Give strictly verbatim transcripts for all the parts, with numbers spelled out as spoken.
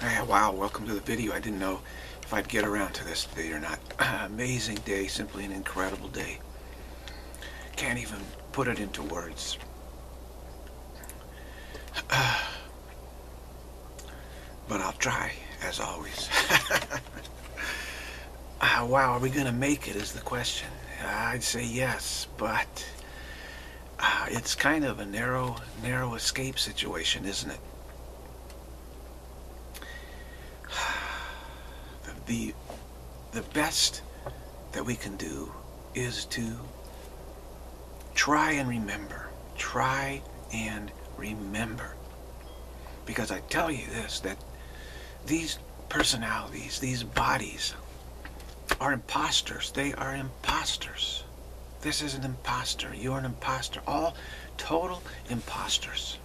Hey, wow, welcome to the video. I didn't know if I'd get around to this today or not. Amazing day, simply an incredible day. Can't even put it into words. Uh, but I'll try, as always. uh, wow, are we going to make it is the question. Uh, I'd say yes, but uh, it's kind of a narrow, narrow escape situation, isn't it? The, the best that we can do is to try and remember. Try and remember. Because I tell you this, that these personalities, these bodies, are imposters. They are imposters. This is an imposter. You're an imposter. All total imposters.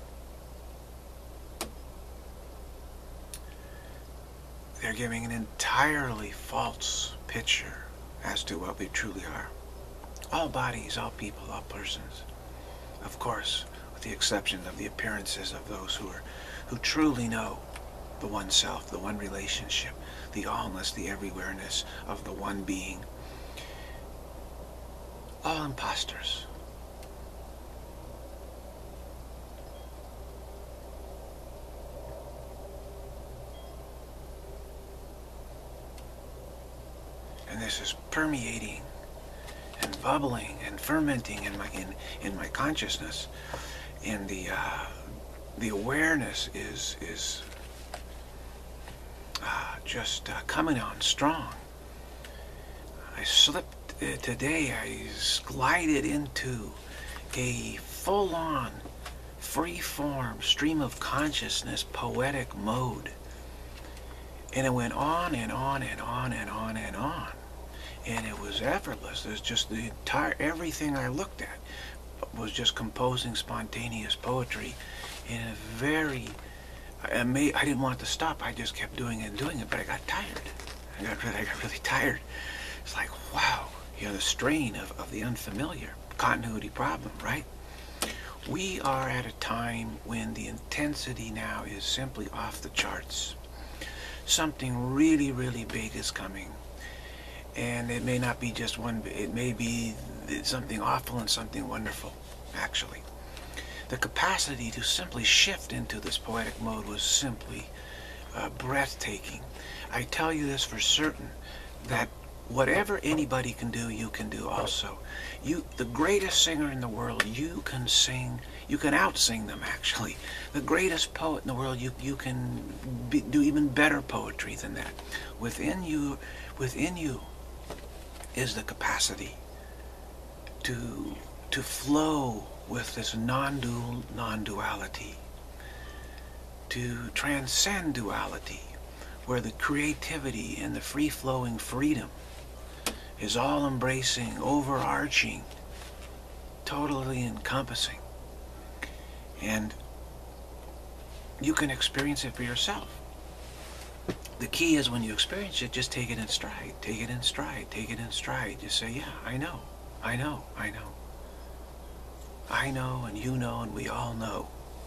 They're giving an entirely false picture as to what we truly are. All bodies, all people, all persons. Of course, with the exception of the appearances of those who are, who truly know the one self, the one relationship, the allness, the everywhereness of the one being. All imposters. And this is permeating and bubbling and fermenting in my in in my consciousness, and the uh, the awareness is is uh, just uh, coming on strong. I slipped uh, today. I glided into a full-on, free-form stream of consciousness, poetic mode, and it went on and on and on and on and on. And it was effortless. There's just the entire, everything I looked at was just composing spontaneous poetry in a very, I, may, I didn't want it to stop. I just kept doing it and doing it, but I got tired. I got really, I got really tired. It's like, wow, you know, the strain of, of the unfamiliar, continuity problem, right? We are at a time when the intensity now is simply off the charts. Something really, really big is coming. And it may not be just one, it may be something awful and something wonderful, actually. The capacity to simply shift into this poetic mode was simply uh, breathtaking. I tell you this for certain, that whatever anybody can do, you can do also. You, the greatest singer in the world, you can sing, you can out-sing them, actually. The greatest poet in the world, you, you can be, do even better poetry than that. Within you, within you, is the capacity to to flow with this non-dual non-duality, to transcend duality, where the creativity and the free-flowing freedom is all embracing, overarching, totally encompassing. And you can experience it for yourself. The key is, when you experience it, just take it in stride, take it in stride, take it in stride. Just say, yeah, I know, I know, I know. I know, and you know, and we all know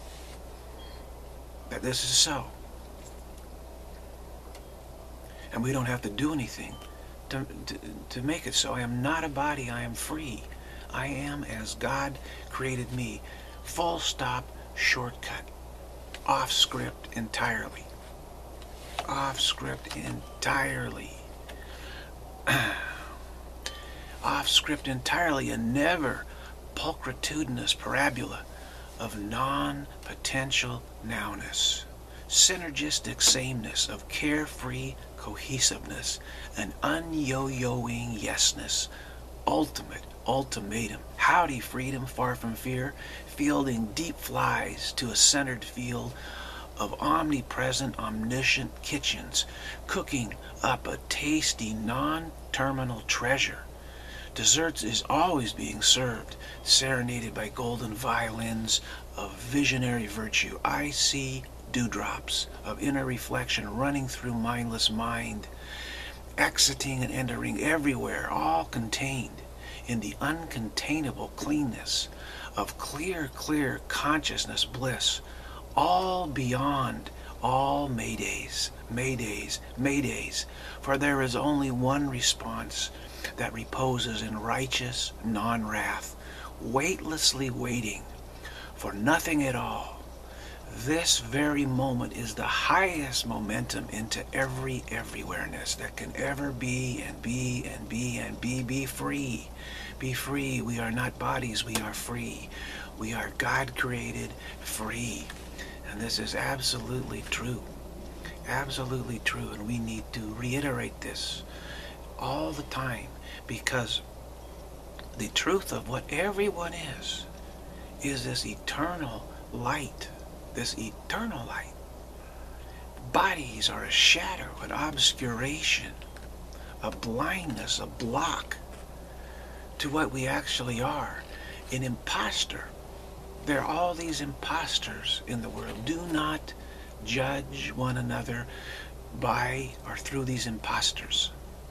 that this is so. And we don't have to do anything to, to, to make it so. I am not a body, I am free. I am as God created me. Full stop, shortcut, off script entirely. Off script entirely. Off script entirely, a never pulchritudinous parabola of non-potential nowness, synergistic sameness of carefree cohesiveness, an un-yo-yoing yesness, ultimate ultimatum. Howdy freedom, far from fear, fielding deep flies to a centered field of omnipresent, omniscient kitchens, cooking up a tasty, non-terminal treasure. Desserts is always being served, serenaded by golden violins of visionary virtue. I see dewdrops of inner reflection running through mindless mind, exiting and entering everywhere, all contained in the uncontainable cleanness of clear, clear consciousness bliss, all beyond all maydays, maydays, maydays, for there is only one response that reposes in righteous non-wrath, weightlessly waiting for nothing at all. This very moment is the highest momentum into every everywhereness that can ever be and be and be and be. Be free. Be free. We are not bodies. We are free. We are God-created free. And this is absolutely true. Absolutely true. And we need to reiterate this all the time, because the truth of what everyone is, is this eternal light. This eternal light. Bodies are a shadow, an obscuration, a blindness, a block to what we actually are. An impostor. There are all these impostors in the world. Do not judge one another by or through these impostors,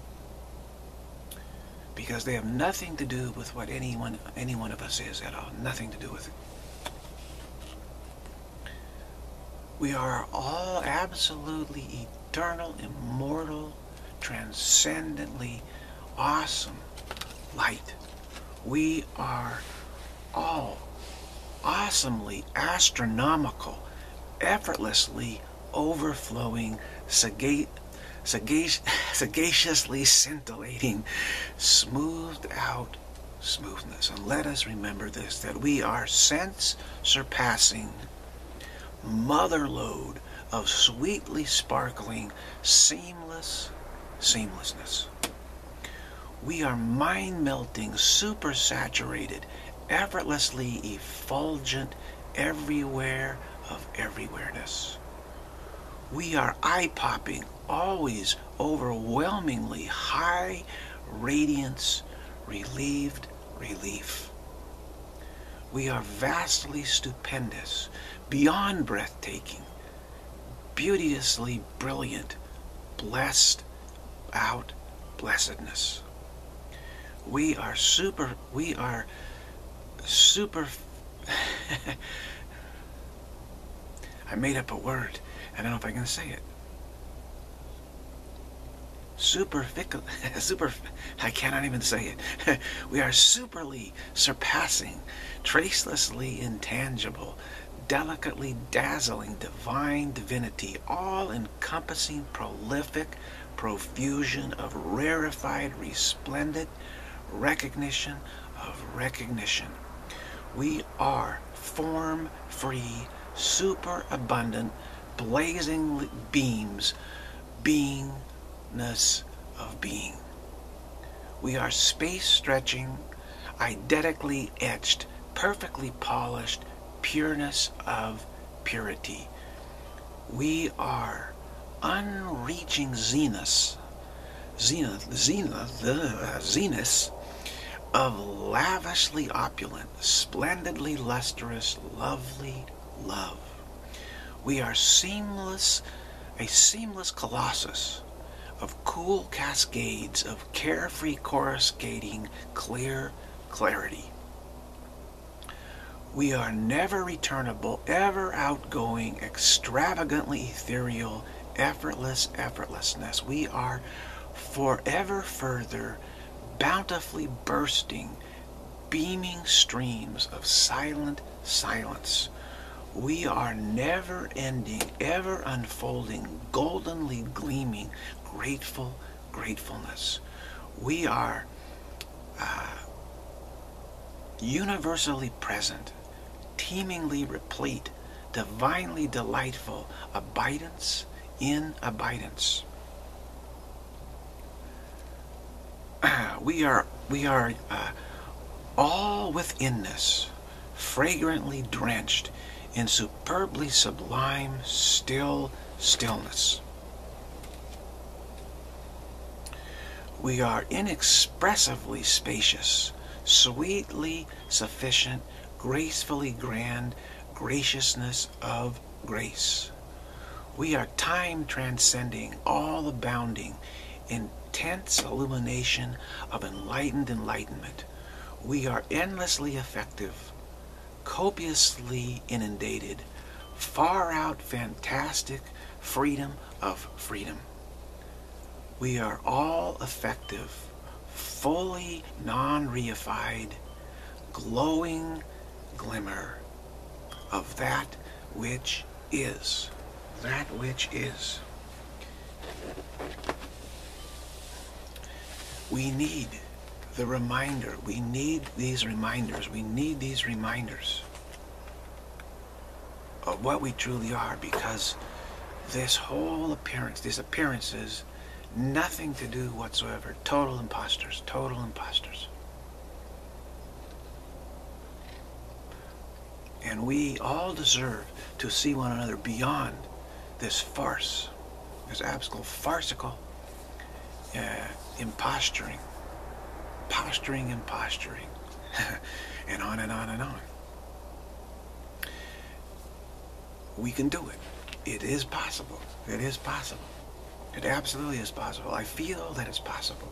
because they have nothing to do with what anyone, any one of us is at all. Nothing to do with it. We are all absolutely eternal, immortal, transcendently awesome light. We are all awesomely astronomical, effortlessly overflowing, sagac sagac sagaciously scintillating, smoothed out smoothness. And let us remember this, that we are sense surpassing mother lode of sweetly sparkling, seamless seamlessness. We are mind-melting, super-saturated, effortlessly effulgent, everywhere of everywhereness. We are eye-popping, always overwhelmingly high radiance, relieved relief. We are vastly stupendous, beyond breathtaking, beauteously brilliant, blessed out blessedness. We are super, we are super, I made up a word, I don't know if I can say it. Superficial, super, I cannot even say it. We are superly surpassing, tracelessly intangible, delicately dazzling divine divinity, all-encompassing, prolific profusion of rarefied, resplendent recognition of recognition. We are form-free, superabundant, blazing beams, beingness of being. We are space-stretching, eidetically etched, perfectly polished, pureness of purity. We are unreaching zenith, zenith, zenith, the zenith of lavishly opulent, splendidly lustrous, lovely love. We are seamless, a seamless colossus of cool cascades of carefree coruscating clear clarity. We are never returnable, ever outgoing, extravagantly ethereal, effortless effortlessness. We are forever further, bountifully bursting, beaming streams of silent silence. We are never ending, ever unfolding, goldenly gleaming, grateful gratefulness. We are uh, universally present, teemingly replete, divinely delightful, abidance in abidance. Uh, we are, we are uh, all withinness, fragrantly drenched in superbly sublime, still stillness. We are inexpressively spacious, sweetly sufficient, gracefully grand, graciousness of grace. We are time transcending, all abounding, intense illumination of enlightened enlightenment. We are endlessly effective, copiously inundated, far out, fantastic freedom of freedom. We are all effective, fully non-reified, glowing glimmer of that which is. That which is. We need the reminder. We need these reminders. We need these reminders of what we truly are, because this whole appearance, these appearances, nothing to do whatsoever. Total impostures. Total impostures. And we all deserve to see one another beyond this farce, this absolute farcical uh, imposturing, posturing and posturing, and on and on and on. We can do it. It is possible. It is possible. It absolutely is possible. I feel that it's possible.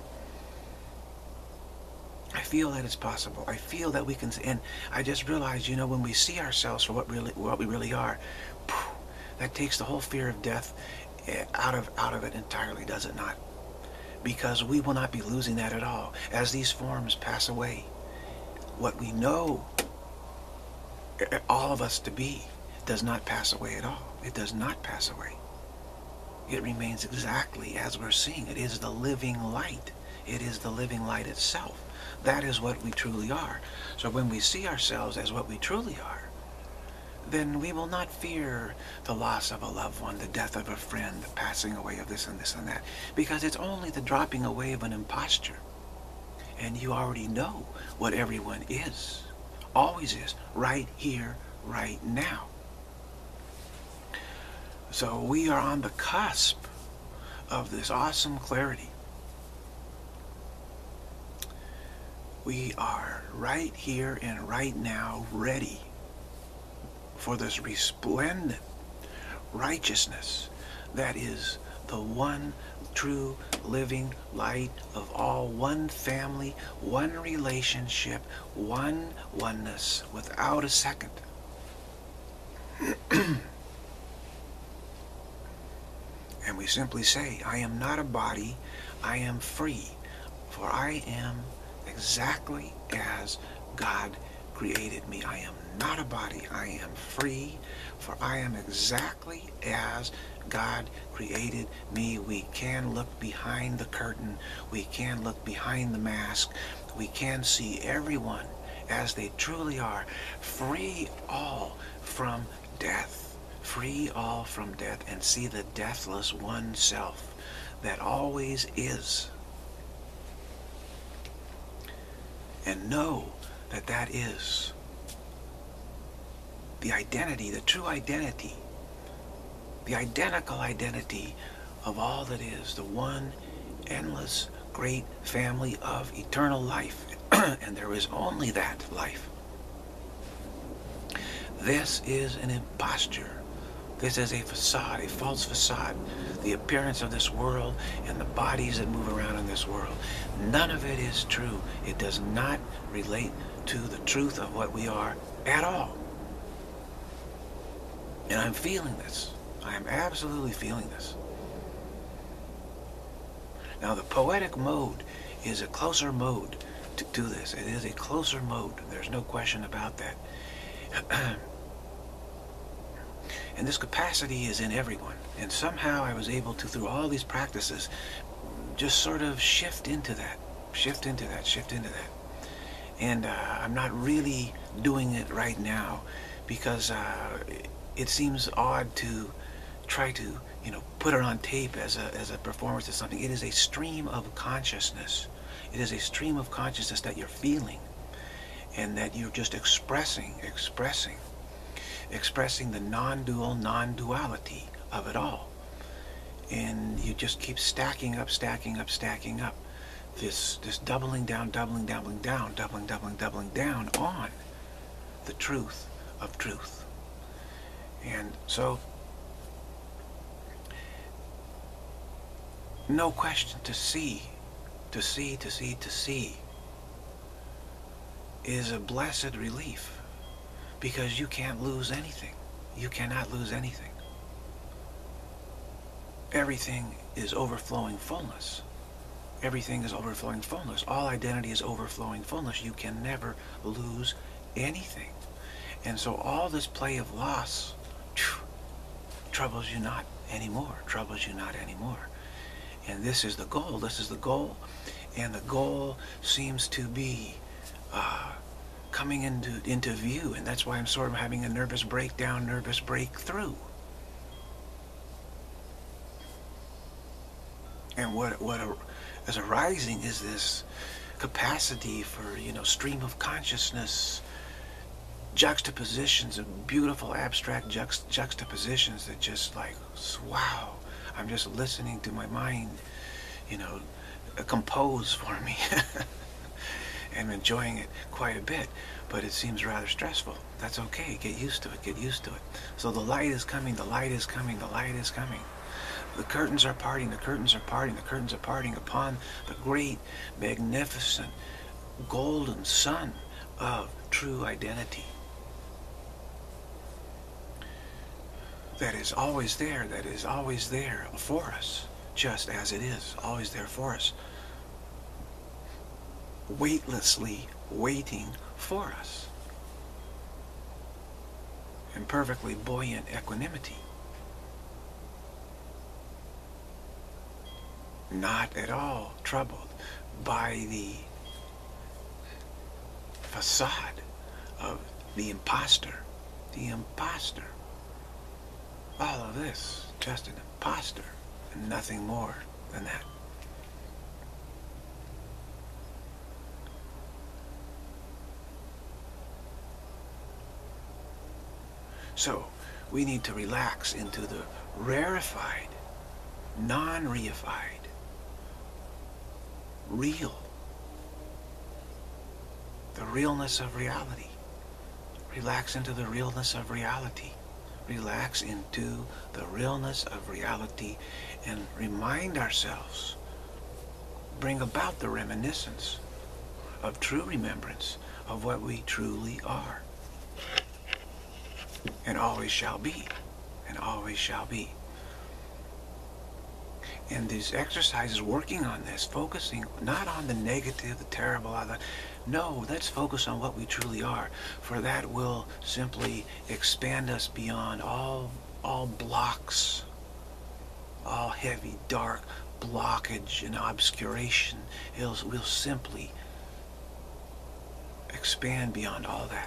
I feel that it's possible. I feel that we can, and I just realized, you know, when we see ourselves for what really, what we really are, that takes the whole fear of death out of out of it entirely, does it not? Because we will not be losing that at all as these forms pass away. What we know all of us to be does not pass away at all. It does not pass away. It remains exactly as we're seeing. It is the living light. It is the living light itself. That is what we truly are. So when we see ourselves as what we truly are, then we will not fear the loss of a loved one, the death of a friend, the passing away of this and this and that, because it's only the dropping away of an imposture. And you already know what everyone is, always is, right here, right now. So we are on the cusp of this awesome clarity. We are right here and right now ready for this resplendent righteousness that is the one true living light of all, one family, one relationship, one oneness, without a second. And we simply say, I am not a body, I am free, for I am exactly as God created me. I am not a body, I am free, for I am exactly as God created me. We can look behind the curtain, we can look behind the mask, we can see everyone as they truly are, free all from death, free all from death, and see the deathless one self that always is. And know that that is the identity, the true identity, the identical identity of all that is, the one endless great family of eternal life. And there is only that life. This is an imposture. This is a facade, a false facade. The appearance of this world and the bodies that move around in this world, none of it is true. It does not relate to the truth of what we are at all. And I'm feeling this. I am absolutely feeling this. Now the poetic mode is a closer mode to do this. It is a closer mode. There's no question about that. And this capacity is in everyone. And somehow I was able to, through all these practices, just sort of shift into that. Shift into that. Shift into that. And uh, I'm not really doing it right now because uh, it seems odd to try to, you know, put it on tape as a, as a performance or something. It is a stream of consciousness. It is a stream of consciousness that you're feeling and that you're just expressing, expressing. expressing the non-dual, non-duality of it all. And you just keep stacking up, stacking up, stacking up. This, this doubling down, doubling, doubling down, doubling, doubling, doubling down on the truth of truth. And so, no question, to see, to see, to see, to see is a blessed relief. Because you can't lose anything. you cannot lose anything. Everything is overflowing fullness. Everything is overflowing fullness. All identity is overflowing fullness. You can never lose anything. And so all this play of loss phew, troubles you not anymore. Troubles you not anymore. And this is the goal. This is the goal. And the goal seems to be uh, coming into, into view. And that's why I'm sort of having a nervous breakdown, nervous breakthrough. And what, what a, is arising is this capacity for, you know, stream of consciousness, juxtapositions of beautiful abstract juxt juxtapositions that just like, wow, I'm just listening to my mind, you know, compose for me. I'm enjoying it quite a bit, but it seems rather stressful. That's okay. Get used to it. Get used to it. So the light is coming. The light is coming. The light is coming. The curtains are parting. The curtains are parting. The curtains are parting upon the great, magnificent, golden sun of true identity. That is always there. That is always there for us, just as it is. Always there for us. Weightlessly waiting for us. In perfectly buoyant equanimity. Not at all troubled by the facade of the impostor. The impostor. All of this, just an impostor, and nothing more than that. So, we need to relax into the rarefied, non-reified, real, the realness of reality. Relax into the realness of reality. Relax into the realness of reality and remind ourselves, bring about the reminiscence of true remembrance of what we truly are. And always shall be. And always shall be. And these exercises working on this, focusing not on the negative, the terrible, other. No, let's focus on what we truly are. For that will simply expand us beyond all, all blocks, all heavy, dark blockage and obscuration. It'll, we'll simply expand beyond all that.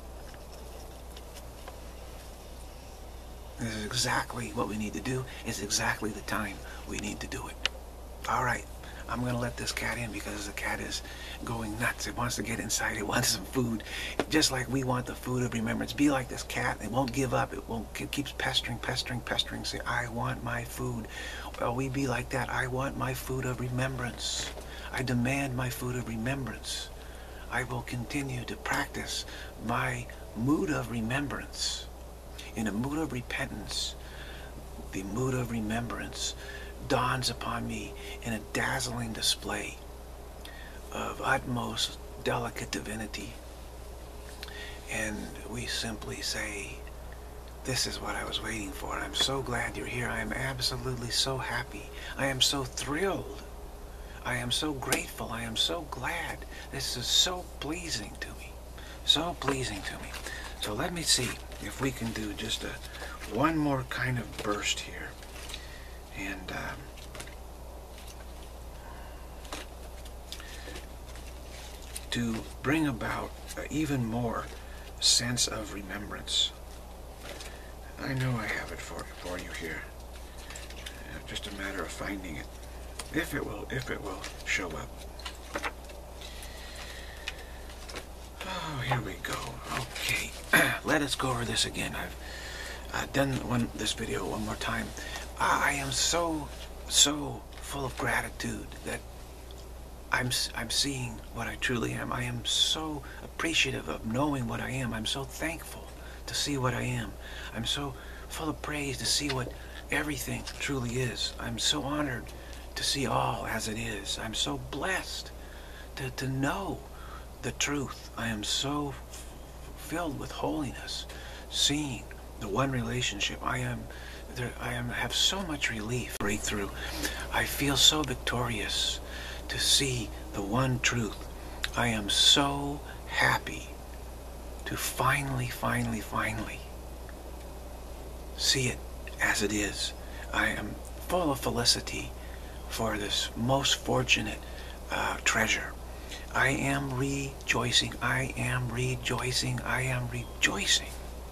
This is exactly what we need to do. It's exactly the time we need to do it. All right. I'm going to let this cat in because the cat is going nuts. It wants to get inside. It wants some food. Just like we want the food of remembrance. Be like this cat. It won't give up. It won't. It keeps pestering, pestering, pestering. Say, I want my food. Well, we be like that. I want my food of remembrance. I demand my food of remembrance. I will continue to practice my mood of remembrance. In a mood of repentance, the mood of remembrance dawns upon me in a dazzling display of utmost delicate divinity. And we simply say, this is what I was waiting for. I'm so glad you're here. I am absolutely so happy. I am so thrilled. I am so grateful. I am so glad. This is so pleasing to me. So pleasing to me. So let me see if we can do just a one more kind of burst here. And um, to bring about uh, even more sense of remembrance. I know I have it for, for you here. Uh, just a matter of finding it. If it will, if it will show up. Oh, here we go. Okay, let us go over this again. I've uh, done one, this video one more time. Uh, I am so, so full of gratitude that I'm, I'm seeing what I truly am. I am so appreciative of knowing what I am. I'm so thankful to see what I am. I'm so full of praise to see what everything truly is. I'm so honored to see all as it is. I'm so blessed to, to know the truth. I am so f filled with holiness, seeing the one relationship. I am there, I am have so much relief, breakthrough. I feel so victorious to see the one truth. I am so happy to finally, finally, finally see it as it is. I am full of felicity for this most fortunate uh, treasure. I am rejoicing. I am rejoicing. I am rejoicing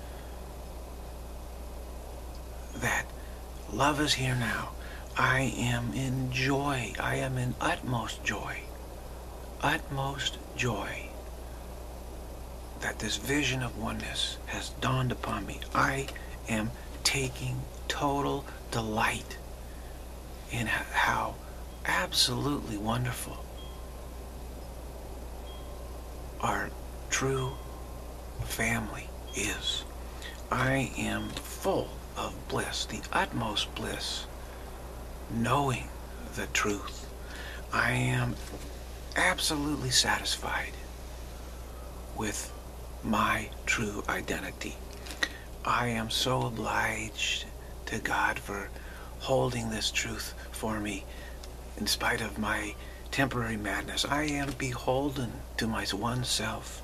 that love is here now. I am in joy. I am in utmost joy. Utmost joy that this vision of oneness has dawned upon me. I am taking total delight in how absolutely wonderful our true family is. I am full of bliss, the utmost bliss, knowing the truth. I am absolutely satisfied with my true identity. I am so obliged to God for holding this truth for me in spite of my temporary madness. I am beholden to my one self.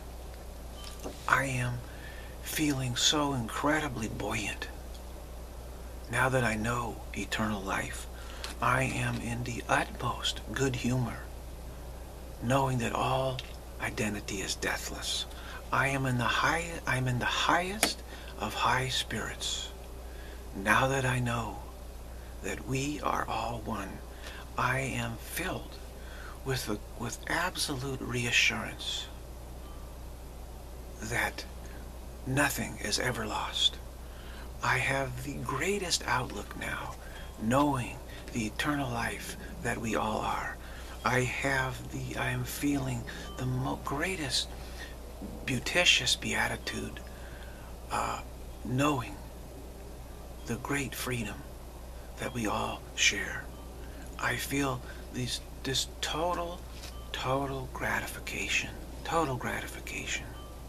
I am feeling so incredibly buoyant now that I know eternal life. I am in the utmost good humor, knowing that all identity is deathless. I am in the high, I'm in the highest of high spirits. Now that I know that we are all one, I am filled with a, with absolute reassurance that nothing is ever lost. I have the greatest outlook now, knowing the eternal life that we all are. I have the, I am feeling the mo greatest beauticious beatitude, uh, knowing the great freedom that we all share. I feel these, this total, total gratification, total gratification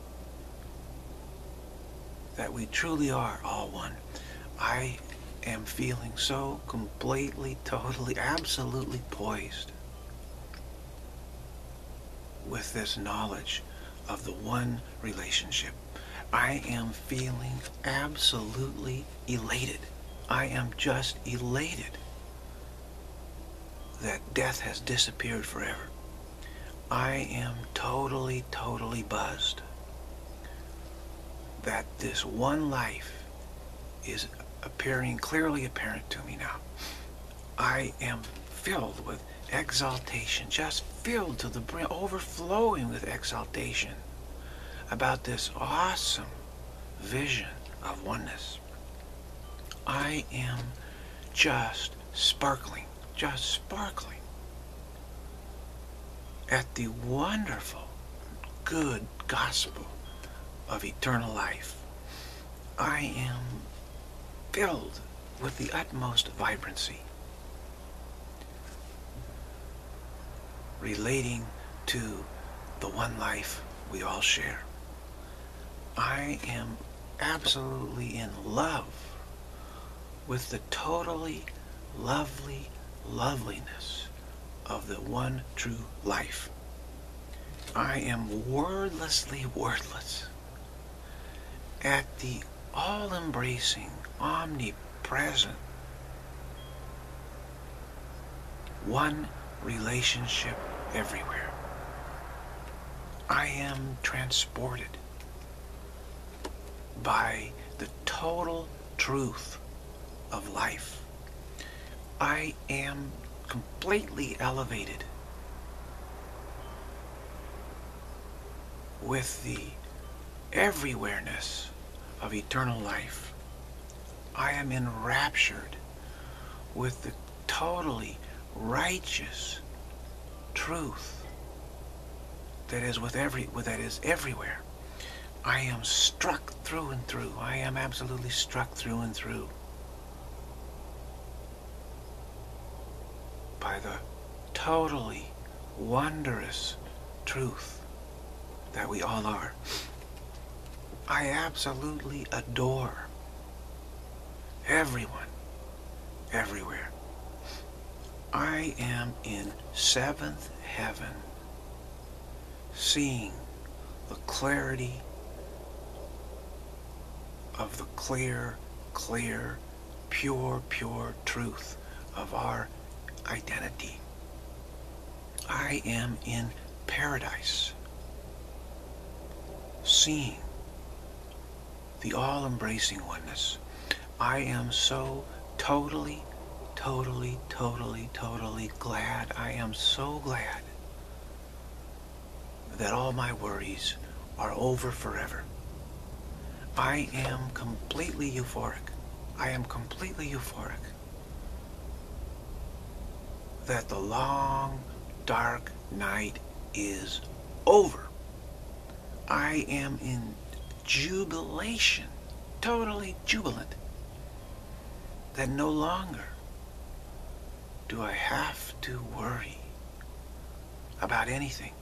that we truly are all one. I am feeling so completely, totally, absolutely poised with this knowledge of the one relationship. I am feeling absolutely elated. I am just elated that death has disappeared forever. I am totally, totally buzzed that this one life is appearing, clearly apparent to me now. I am filled with exaltation, just filled to the brim, overflowing with exaltation about this awesome vision of oneness. I am just sparkling, just sparkling at the wonderful, good gospel of eternal life. I am filled with the utmost vibrancy, relating to the one life we all share. I am absolutely in love with the totally lovely loveliness of the one true life. I am wordlessly wordless at the all-embracing, omnipresent one relationship everywhere. I am transported by the total truth of life. I am completely elevated with the everywhereness of eternal life. I am enraptured with the totally righteous truth that is with every that is everywhere. I am struck through and through. I am absolutely struck through and through by the totally wondrous truth that we all are. I absolutely adore everyone, everywhere. I am in seventh heaven, seeing the clarity of the clear, clear, pure, pure truth of our identity. I am in paradise, seeing the all-embracing oneness. I am so totally, totally, totally, totally glad. I am so glad that all my worries are over forever. I am completely euphoric. I am completely euphoric that the long, dark night is over. I am in jubilation, totally jubilant, that no longer do I have to worry about anything.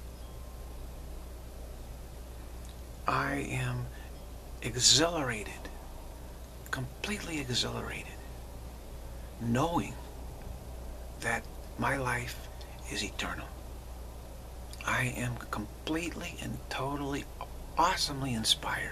I am exhilarated, completely exhilarated, knowing that my life is eternal. I am completely and totally, awesomely inspired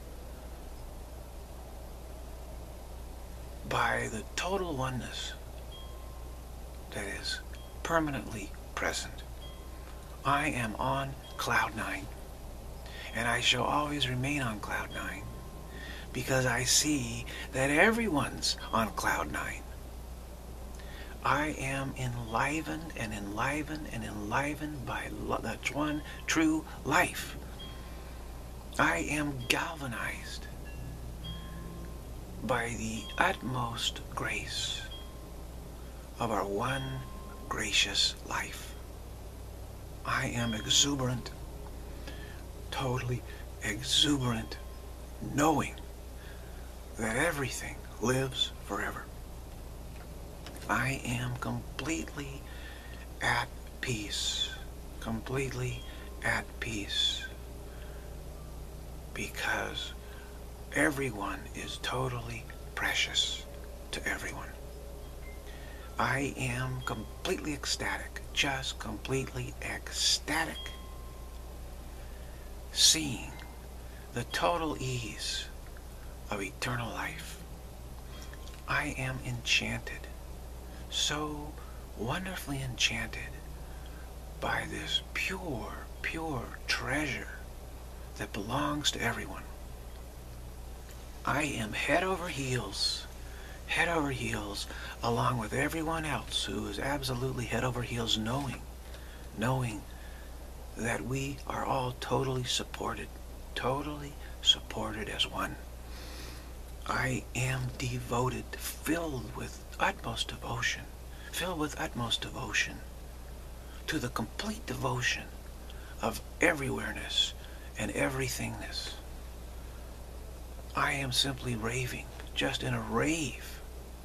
by the total oneness that is permanently present. I am on cloud nine, and I shall always remain on cloud nine, because I see that everyone's on cloud nine. I am enlivened and enlivened and enlivened by that one true life. I am galvanized by the utmost grace of our one gracious life. I am exuberant, totally exuberant, knowing that everything lives forever. I am completely at peace, completely at peace, because everyone is totally precious to everyone. I am completely ecstatic, just completely ecstatic, seeing the total ease of eternal life. I am enchanted, so wonderfully enchanted by this pure, pure treasure that belongs to everyone. I am head over heels, head over heels, along with everyone else who is absolutely head over heels, knowing, knowing that we are all totally supported, totally supported as one. I am devoted, filled with utmost devotion, filled with utmost devotion to the complete devotion of everywhereness and everythingness. I am simply raving, just in a rave,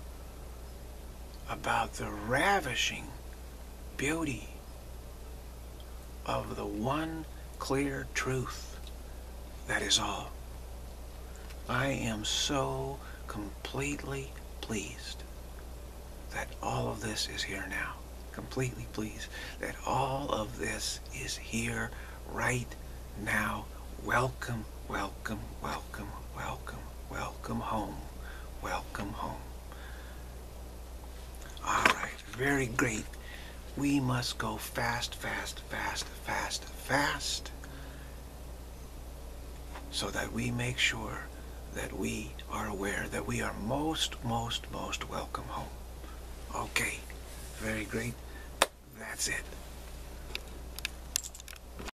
about the ravishing beauty of the one clear truth that is all. I am so completely pleased that all of this is here now. Completely pleased that all of this is here right now. Welcome, welcome, welcome, welcome, welcome home. Welcome home. All right, very great. We must go fast, fast, fast, fast, fast, so that we make sure that we are aware that we are most, most, most welcome home. Okay, very great. That's it.